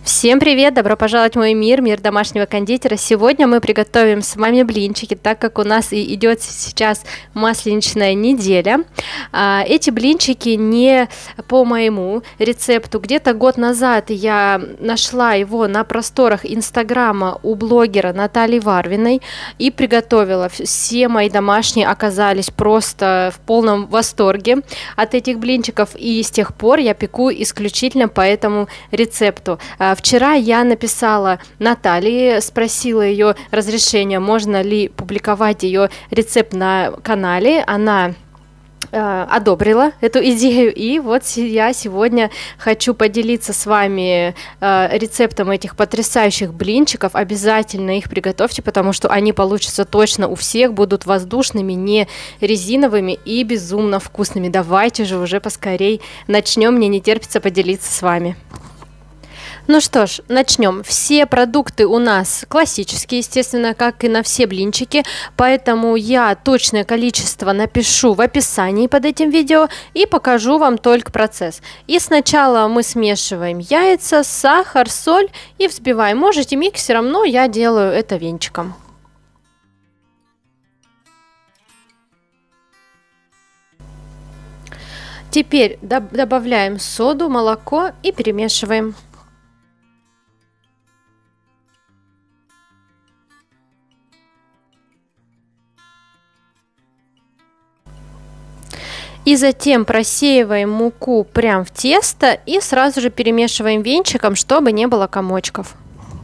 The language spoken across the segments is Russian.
Всем привет! Добро пожаловать в мой мир, мир домашнего кондитера. Сегодня мы приготовим с вами блинчики, так как у нас и идет сейчас масленичная неделя. Эти блинчики не по моему рецепту. Где-то год назад я нашла его на просторах Инстаграма у блогера Натальи Варвиной и приготовила. Все мои домашние оказались просто в полном восторге от этих блинчиков, и с тех пор я пеку исключительно по этому рецепту. Вчера я написала Наталье, спросила ее разрешения, можно ли публиковать ее рецепт на канале. Она одобрила эту идею, и вот я сегодня хочу поделиться с вами рецептом этих потрясающих блинчиков. Обязательно их приготовьте, потому что они получатся точно у всех, будут воздушными, не резиновыми и безумно вкусными. Давайте же уже поскорей начнем, мне не терпится поделиться с вами. Ну что ж, начнем. Все продукты у нас классические, естественно, как и на все блинчики, поэтому я точное количество напишу в описании под этим видео и покажу вам только процесс. И сначала мы смешиваем яйца, сахар, соль и взбиваем. Можете миксером, но я делаю это венчиком. Теперь добавляем соду, молоко и перемешиваем. И затем просеиваем муку прям в тесто и сразу же перемешиваем венчиком, чтобы не было комочков.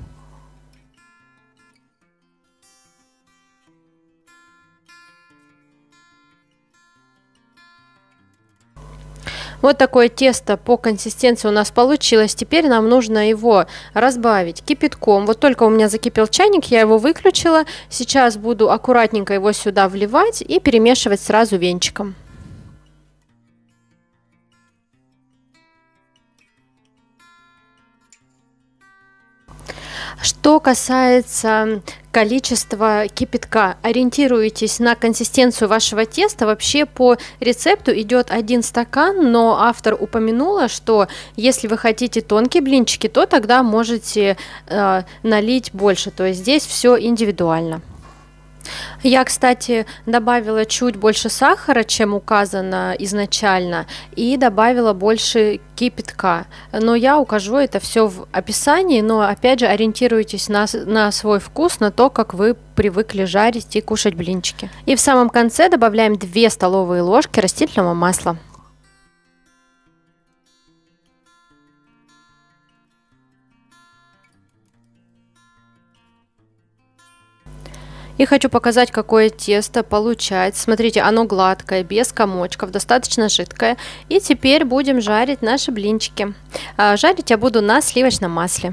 Вот такое тесто по консистенции у нас получилось. Теперь нам нужно его разбавить кипятком. Вот только у меня закипел чайник, я его выключила. Сейчас буду аккуратненько его сюда вливать и перемешивать сразу венчиком. Что касается количества кипятка, ориентируйтесь на консистенцию вашего теста. Вообще по рецепту идет 1 стакан, но автор упомянула, что если вы хотите тонкие блинчики, то тогда можете налить больше. То есть здесь все индивидуально. Я, кстати, добавила чуть больше сахара, чем указано изначально, и добавила больше кипятка. Но я укажу это все в описании, но опять же ориентируйтесь на свой вкус, на то, как вы привыкли жарить и кушать блинчики. И в самом конце добавляем 2 столовые ложки растительного масла. И хочу показать, какое тесто получается. Смотрите, оно гладкое, без комочков, достаточно жидкое. И теперь будем жарить наши блинчики. Жарить я буду на сливочном масле.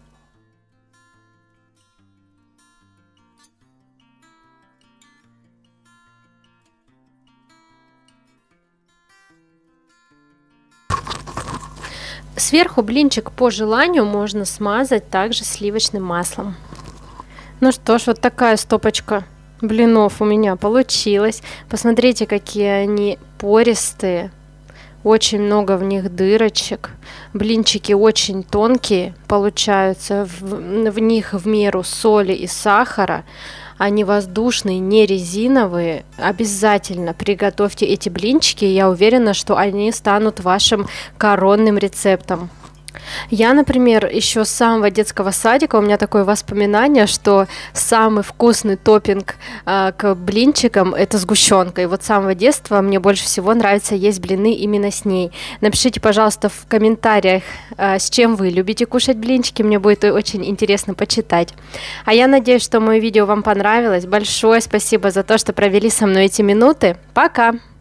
Сверху блинчик по желанию можно смазать также сливочным маслом. Ну что ж, вот такая стопочка блинов у меня получилась. Посмотрите, какие они пористые. Очень много в них дырочек. Блинчики очень тонкие получаются. В них в меру соли и сахара. Они воздушные, не резиновые. Обязательно приготовьте эти блинчики. Я уверена, что они станут вашим коронным рецептом. Я, например, еще с самого детского садика, у меня такое воспоминание, что самый вкусный топпинг к блинчикам – это сгущенка. И вот с самого детства мне больше всего нравится есть блины именно с ней. Напишите, пожалуйста, в комментариях, с чем вы любите кушать блинчики, мне будет очень интересно почитать. А я надеюсь, что мое видео вам понравилось. Большое спасибо за то, что провели со мной эти минуты. Пока!